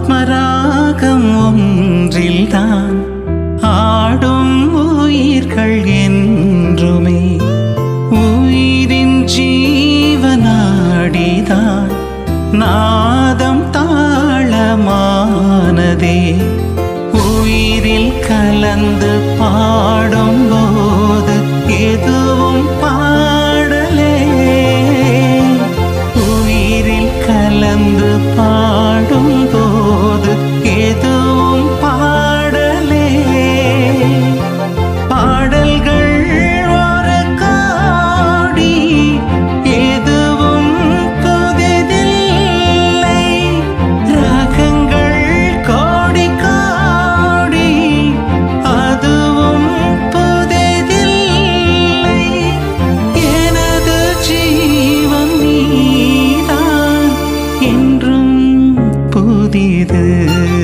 ஆத்மராகம் ஒன்றில்தான் ஆடும் உயிர்கள் என்றுமே. உயிரின் ஜீவனாடிதான் நாதம் தாளமானதே. உயிரில் கலந்து பாடும்போது எதுவும் பாடலே. உயிரில் கலந்து பாடும்போது எதுவும் பாடலே. பாடல்கள் ஒரு கோடி, எதுவும் புதிதில்லை. ராகங்கள் கோடி கோடி, அதுவும் புதிதில்லை. எனது ஜீவன் நீதான், என்றும் புதிது.